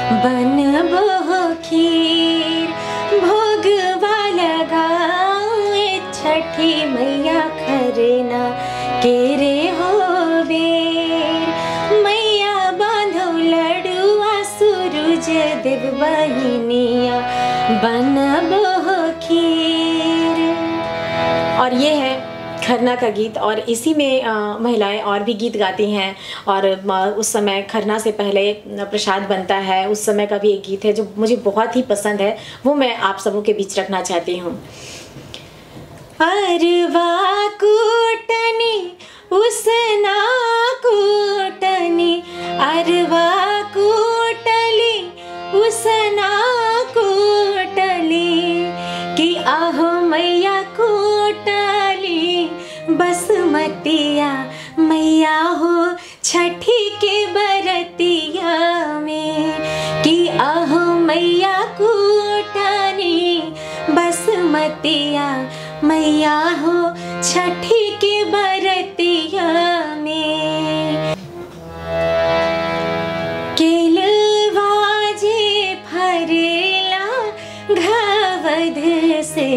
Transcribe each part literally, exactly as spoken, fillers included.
बनबो खीर भोगवा लगाए छठी मैया खरना के रे होवे मैया बांधो लडुआ सूरज देव बहिनिया बनबो खीर। और ये है खरना का गीत और इसी में महिलाएं और भी गीत गाती हैं और उस समय खरना से पहले प्रसाद बनता है, उस समय का भी एक गीत है जो मुझे बहुत ही पसंद है, वो मैं आप सबों के बीच रखना चाहती हूँ। अरवा कूटनी उसना कूटनी अरवा कूटली उसना कूटली कि आहो मैया कूटली बसमतिया मैया हो छठी के बरतिया में कि आहो मैया कूटनी बसमतिया मैया हो छठी के बरतिया में। केलवा जे फरेला घवध से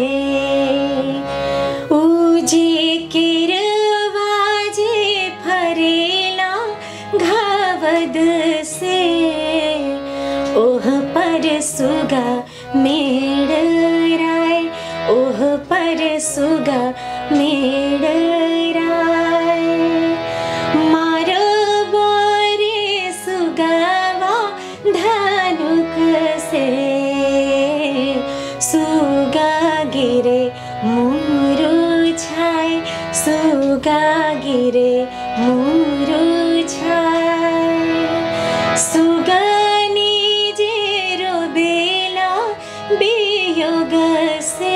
उजे केरवा जे फरेला घवध से ओह पर सुगा मेड़राय ओह पर सुगा मेड़राय मारो बोरे सुगावा धनुक से सुगा गिरे मुरुझाए सुगा गिरे मुरुझाए सुगनी जे रोबेला वियोग से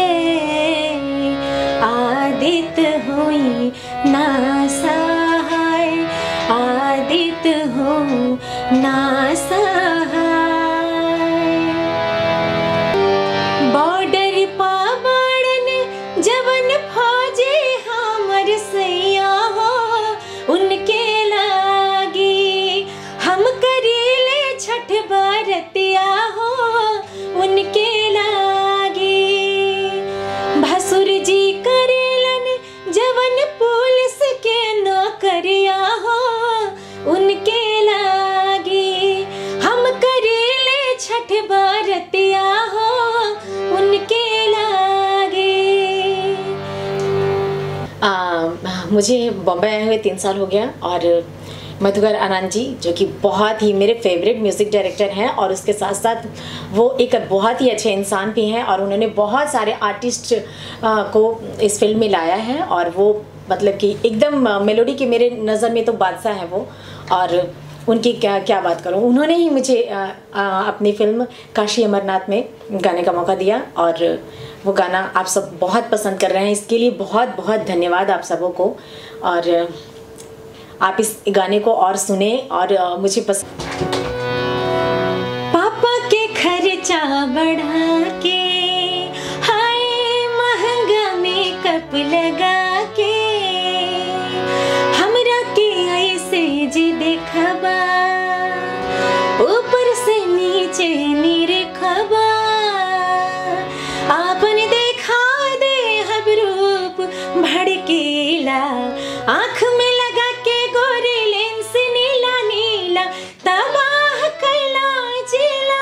आदित हुई ना सहाय आदित हो ना सहाय। बॉर्डर पावड़न जवन फौजे हमर सैया हो उनके लागी हम करीले छठ बरतिया हो उनके लागी भसुर जी करेलन जवन पुलिस के नौकरिया हो उनके लागी हम करेले छठ बरतिया हो उनके लागी। मुझे बॉम्बे आए हुए तीन साल हो गया और मधुकर आनंद जी जो कि बहुत ही मेरे फेवरेट म्यूज़िक डायरेक्टर हैं और उसके साथ साथ वो एक बहुत ही अच्छे इंसान भी हैं और उन्होंने बहुत सारे आर्टिस्ट को इस फिल्म में लाया है और वो मतलब कि एकदम मेलोडी के मेरे नज़र में तो बादशाह है वो। और उनकी क्या क्या बात करूं, उन्होंने ही मुझे आ, आ, अपनी फिल्म काशी अमरनाथ में गाने का मौका दिया और वो गाना आप सब बहुत पसंद कर रहे हैं, इसके लिए बहुत बहुत धन्यवाद आप सबों को। और आप इस गाने को और सुने और मुझे पसंद। पापा के खर्चा बढ़ा के हाय महंगा मेकअप लगा के हमरा के ऐसे जे देखबा ऊपर से नीचे निरखबा आपन देखा दे हब रूप भड़केला आँख में लगा के गोरी लेंस नीला नीला तबाह कैला जिला।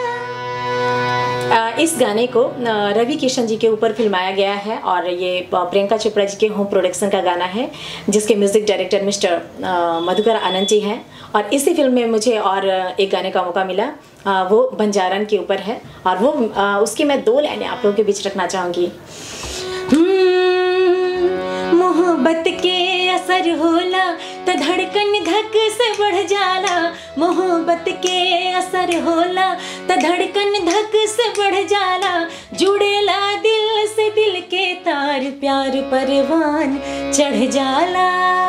इस गाने को रवि किशन जी के ऊपर फिल्माया गया है और ये प्रियंका चोपड़ा जी के होम प्रोडक्शन का गाना है जिसके music director mister Madhukar Anand ji हैं। और इसी फिल्म में मुझे और एक गाने का मौका मिला, वो बंजारन के ऊपर है और वो उसकी मैं दो लाइनें आप लोगों के बीच रखना चाहूँगी। मोहब्बत के असर होला तो धड़कन धक से बढ़ जाला मोहब्बत के असर होला तो धड़कन धक से बढ़ जाला जुड़ेला दिल से दिल के तार प्यार परवान चढ़ जाला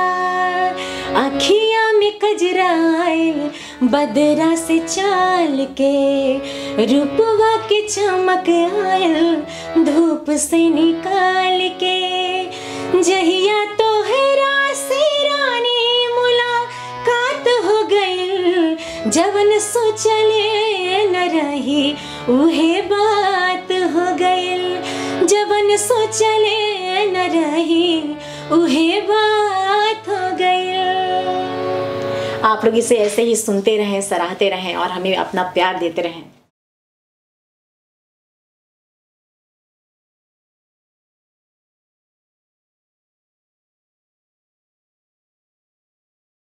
आखिया में कजरा आयल बदरा से चाल के रूपवा के चमक आयल धूप से निकाल के जहिया तोहरा से रानी मुलाकात हो गई जवन सोचले न रही उहे बात हो गइल, जवन सोचले न रही उहे बात हो गइल। आप लोग इसे ऐसे ही सुनते रहें, सराहते रहें और हमें अपना प्यार देते रहें।